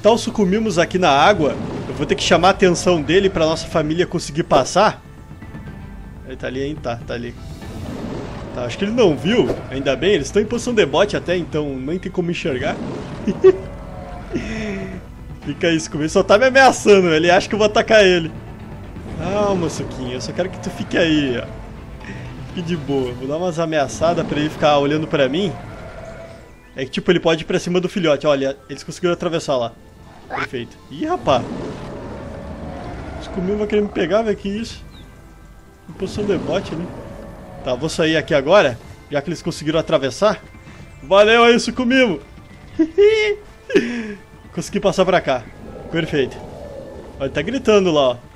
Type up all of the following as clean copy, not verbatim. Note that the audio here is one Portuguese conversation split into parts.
tá o Sucumimos aqui na água, eu vou ter que chamar a atenção dele pra nossa família conseguir passar. Ele tá ali, hein? Tá ali. Tá, acho que ele não viu, ainda bem, eles estão em posição de bote até, então nem tem como enxergar. Fica aí, Sucumimos, só tá me ameaçando, ele acha que eu vou atacar ele. Calma, Suquinho, eu só quero que tu fique aí, ó. Fique de boa, vou dar umas ameaçadas pra ele ficar olhando pra mim. É que tipo, ele pode ir pra cima do filhote, olha, eles conseguiram atravessar lá. Perfeito. Ih, rapaz. Os comigo vai querer me pegar, velho, que isso? Em posição de bote ali. Tá, vou sair aqui agora, já que eles conseguiram atravessar. Valeu aí, Sucumimo. Consegui passar pra cá. Perfeito. Olha, ele tá gritando lá, ó.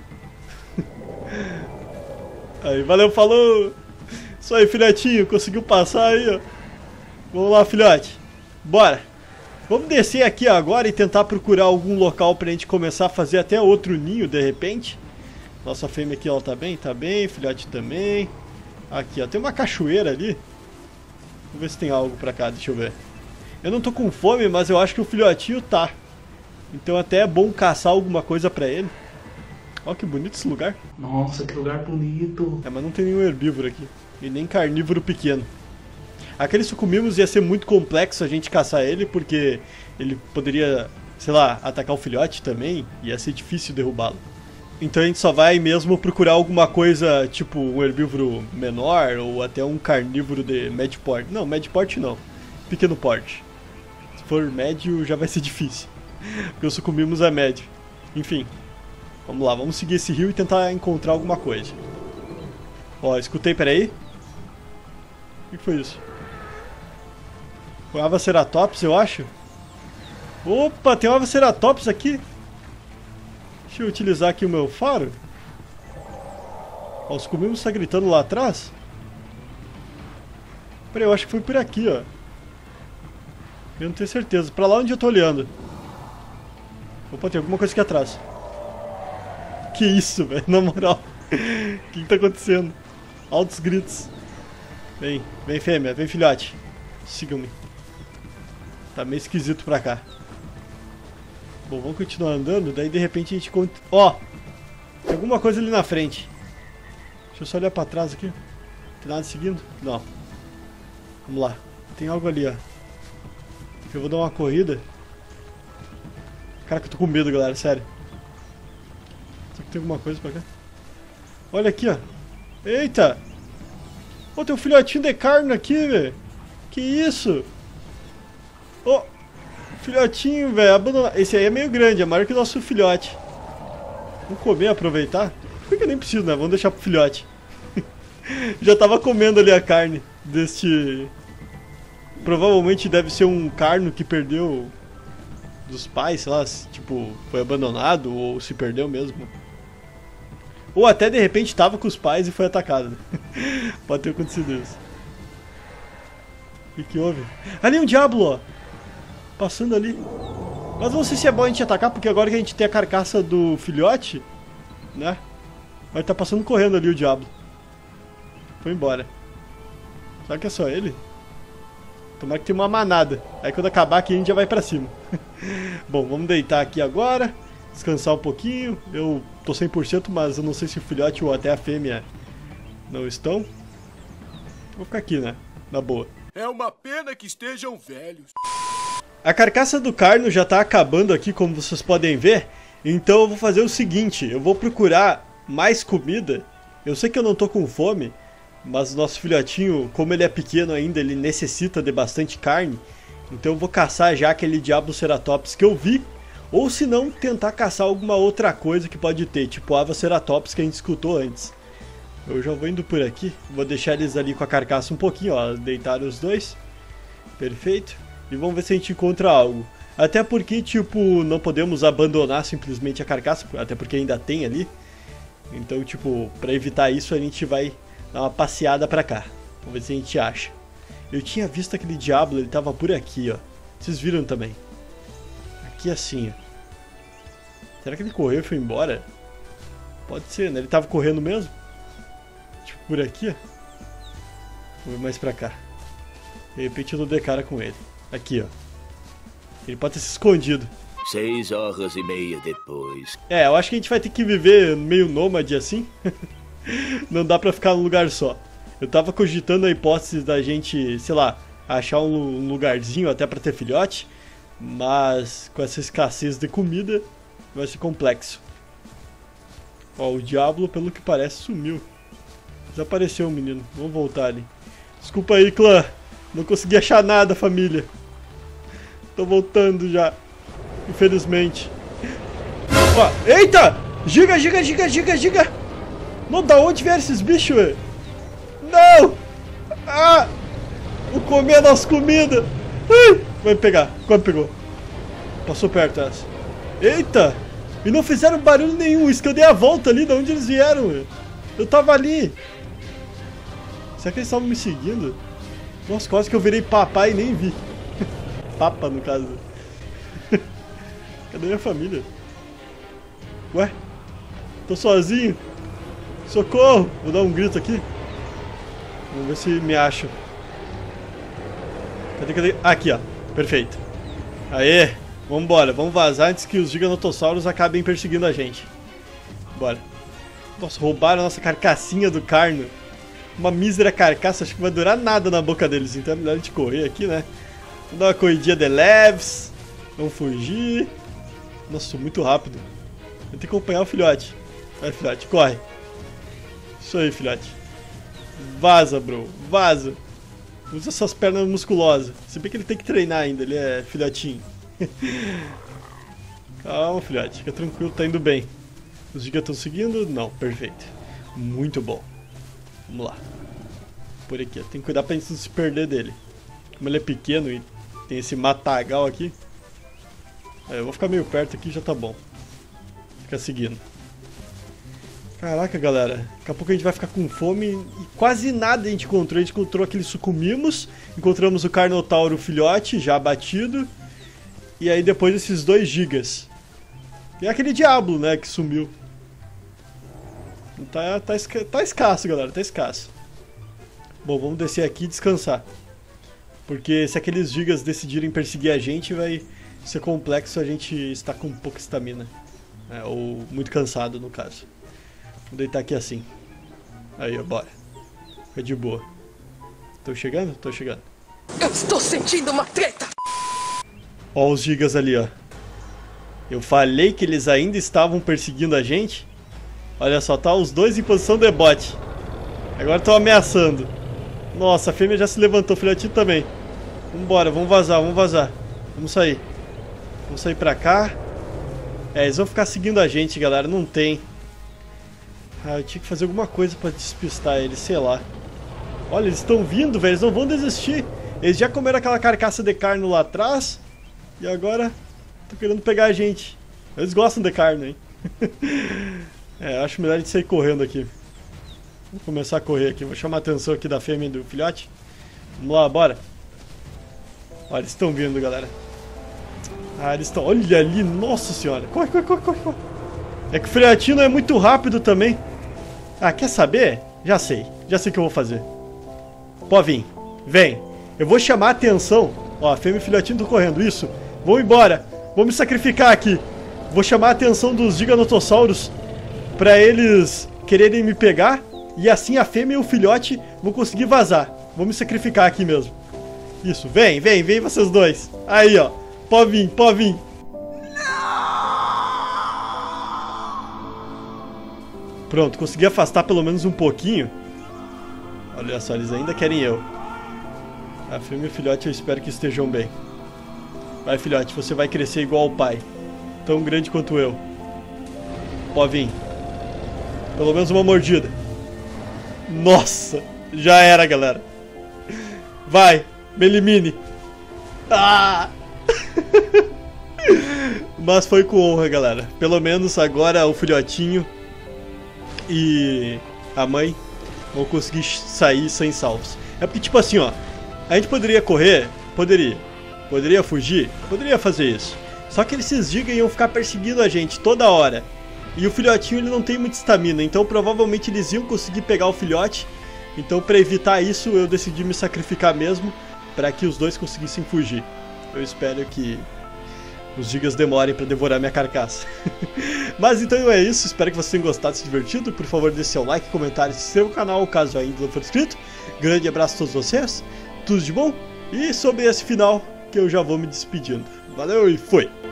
Aí, valeu, falou. Isso aí, filhotinho, conseguiu passar aí, ó. Vamos lá, filhote. Bora. Vamos descer aqui agora e tentar procurar algum local pra gente começar a fazer até outro ninho, de repente. Nossa fêmea aqui, ela tá bem, filhote também. Aqui, ó, tem uma cachoeira ali. Vamos ver se tem algo pra cá, deixa eu ver. Eu não tô com fome, mas eu acho que o filhotinho tá. Então até é bom caçar alguma coisa pra ele. Olha que bonito esse lugar. Nossa, que lugar bonito. É, mas não tem nenhum herbívoro aqui. E nem carnívoro pequeno. Aquele Sucumimos ia ser muito complexo a gente caçar ele, porque ele poderia, sei lá, atacar o filhote também. Ia ser difícil derrubá-lo. Então a gente só vai mesmo procurar alguma coisa, tipo um herbívoro menor, ou até um carnívoro de médio porte. Não, médio porte não. Pequeno porte. Se for médio já vai ser difícil. Porque o Sucumimos é médio. Enfim. Vamos lá, vamos seguir esse rio e tentar encontrar alguma coisa. Ó, escutei, peraí. O que foi isso? Foi Avaceratops, eu acho. Opa, tem um Avaceratops aqui. Deixa eu utilizar aqui o meu faro. Ó, os Sucumimos está gritando lá atrás. Peraí, eu acho que foi por aqui, ó. Eu não tenho certeza. Pra lá onde eu tô olhando. Opa, tem alguma coisa aqui atrás. Que isso, velho, na moral. O que tá acontecendo? Altos gritos. Vem fêmea, vem filhote. Sigam-me. Tá meio esquisito pra cá. Bom, vamos continuar andando, daí de repente a gente... Ó! Tem alguma coisa ali na frente. Deixa eu só olhar pra trás aqui. Tem nada seguindo? Não. Vamos lá. Tem algo ali, ó. Eu vou dar uma corrida. Caraca, eu tô com medo, galera, sério. Será que tem alguma coisa pra cá? Olha aqui, ó. Eita! Ô, tem um filhotinho de carne aqui, velho. Que isso? Ô, filhotinho, velho, abandonado. Esse aí é meio grande, é maior que o nosso filhote. Vamos comer, aproveitar? Por que eu nem preciso, né? Vamos deixar pro filhote. Já tava comendo ali a carne deste... Provavelmente deve ser um carno que perdeu dos pais, sei lá, tipo, foi abandonado ou se perdeu mesmo. Ou até de repente tava com os pais e foi atacado. Pode ter acontecido isso. O que houve? Ali um diabo, ó. Passando ali. Mas não sei se é bom a gente atacar, porque agora que a gente tem a carcaça do filhote, né? Vai estar passando correndo ali o diabo. Foi embora. Será que é só ele? Tomara que tenha uma manada. Aí quando acabar aqui a gente já vai pra cima. Bom, vamos deitar aqui agora. Descansar um pouquinho. Eu tô 100%, mas eu não sei se o filhote ou até a fêmea não estão. Vou ficar aqui, né? Na boa. É uma pena que estejam velhos. A carcaça do carno já tá acabando aqui, como vocês podem ver. Então eu vou fazer o seguinte. Eu vou procurar mais comida. Eu sei que eu não tô com fome, mas o nosso filhotinho, como ele é pequeno ainda, ele necessita de bastante carne. Então eu vou caçar já aquele Diabloceratops que eu vi. Ou se não, tentar caçar alguma outra coisa que pode ter, tipo o Avaceratops que a gente escutou antes. Eu já vou indo por aqui, vou deixar eles ali com a carcaça um pouquinho, ó, deitar os dois. Perfeito. E vamos ver se a gente encontra algo. Até porque, tipo, não podemos abandonar simplesmente a carcaça, até porque ainda tem ali. Então, tipo, pra evitar isso a gente vai dar uma passeada pra cá. Vamos ver se a gente acha. Eu tinha visto aquele Diablo, ele tava por aqui, ó. Vocês viram também. Aqui assim, ó. Será que ele correu e foi embora? Pode ser, né? Ele tava correndo mesmo? Tipo, por aqui, ó. Vou ver mais pra cá. De repente eu dou de cara com ele. Aqui, ó. Ele pode ter se escondido. 6h30 depois. É, eu acho que a gente vai ter que viver meio nômade assim. Não dá pra ficar num lugar só. Eu tava cogitando a hipótese da gente, sei lá, achar um lugarzinho até pra ter filhote. Mas com essa escassez de comida vai ser complexo. Ó, o Diablo, pelo que parece, sumiu. Desapareceu o menino. Vamos voltar ali. Desculpa aí, clã. Não consegui achar nada, família. Tô voltando já. Infelizmente. Ó, eita! Giga! Não, da onde vieram esses bichos, velho? Não! Ah! Vou comer nossa comida. Vai pegar. Quando pegou? Passou perto essa. Eita! E não fizeram barulho nenhum. Isso que eu dei a volta ali. De onde eles vieram, velho? Eu tava ali. Será que eles estavam me seguindo? Nossa, quase que eu virei papai e nem vi. Papa, no caso. Cadê minha família? Ué? Tô sozinho? Socorro! Vou dar um grito aqui. Vamos ver se me acham. Cadê? Aqui, ó. Perfeito. Aê! Vambora, vamos vazar antes que os giganotossauros acabem perseguindo a gente. Bora. Nossa, roubaram a nossa carcassinha do carno. Uma mísera carcaça, acho que vai durar nada na boca deles. Então é melhor a gente correr aqui, né? Vamos dar uma corridinha de leves. Vamos fugir. Nossa, muito rápido. Vou ter que acompanhar o filhote. Vai, filhote, corre. Isso aí, filhote. Vaza, bro. Vaza. Usa essas pernas musculosas. Se bem que ele tem que treinar ainda, ele é filhotinho. Calma, filhote. Fica tranquilo, tá indo bem. Os gigas estão seguindo? Não, perfeito. Muito bom. Vamos lá. Por aqui, ó. Tem que cuidar pra gente não se perder dele. Como ele é pequeno e tem esse matagal aqui. Eu vou ficar meio perto aqui, já tá bom. Fica seguindo. Caraca, galera. Daqui a pouco a gente vai ficar com fome e quase nada a gente encontrou. A gente encontrou aqueles sucumimos. Encontramos o Carnotauro filhote, já abatido. E aí depois esses 2 gigas. E aquele Diablo, né, que sumiu. Tá escasso, galera, tá escasso. Bom, vamos descer aqui e descansar. Porque se aqueles gigas decidirem perseguir a gente, vai ser complexo a gente estar com pouca estamina. Ou muito cansado, no caso. Vou deitar aqui assim. Aí, ó, bora. Fica de boa. Tô chegando? Tô chegando. Eu estou sentindo uma treta! Ó os gigas ali, ó. Eu falei que eles ainda estavam perseguindo a gente. Olha só, tá os 2 em posição de bote. Agora estão ameaçando. Nossa, a fêmea já se levantou, o filhotinho também. Vambora, vamos vazar, vamos vazar. Vamos sair. Vamos sair pra cá. Eles vão ficar seguindo a gente, galera, não tem. Eu tinha que fazer alguma coisa pra despistar eles, sei lá. Olha, eles estão vindo, velho, eles não vão desistir. Eles já comeram aquela carcaça de carne lá atrás. E agora estão querendo pegar a gente. Eles gostam de carne, hein? Acho melhor a gente sair correndo aqui. Vou começar a correr aqui. Vou chamar a atenção aqui da fêmea e do filhote. Vamos lá, bora. Olha, eles estão vindo, galera. Eles estão... Olha ali, nossa senhora. Corre. É que o filhotinho não é muito rápido também. Quer saber? Já sei o que eu vou fazer. Pode vir. Vem. Eu vou chamar a atenção. Ó, a fêmea e o filhotinho estão correndo. Isso. Vou embora. Vou me sacrificar aqui. Vou chamar a atenção dos giganotossauros pra eles quererem me pegar. E assim a fêmea e o filhote vão conseguir vazar. Vou me sacrificar aqui mesmo. Isso, vem vocês dois. Aí, ó. Pode vir. Pronto, consegui afastar pelo menos um pouquinho. Olha só, eles ainda querem eu. A fêmea e o filhote eu espero que estejam bem. Vai, filhote, você vai crescer igual ao pai. Tão grande quanto eu. Pode vir. Pelo menos uma mordida. Nossa, já era, galera. Vai, me elimine. Mas foi com honra, galera. Pelo menos agora o filhotinho e a mãe vão conseguir sair sem salvos. É porque, tipo assim, ó, a gente poderia correr, poderia fugir, poderia fazer isso. Só que esses gigas iam ficar perseguindo a gente toda hora. E o filhotinho ele não tem muita estamina, então provavelmente eles iam conseguir pegar o filhote. Então pra evitar isso eu decidi me sacrificar mesmo, pra que os dois conseguissem fugir. Eu espero que os gigas demorem pra devorar minha carcaça. Mas então é isso, espero que vocês tenham gostado, se divertido. Por favor, deixe seu like, comentário, se inscreva no canal caso ainda não for inscrito. Grande abraço a todos vocês, tudo de bom. E sobre esse final que eu já vou me despedindo. Valeu e fui!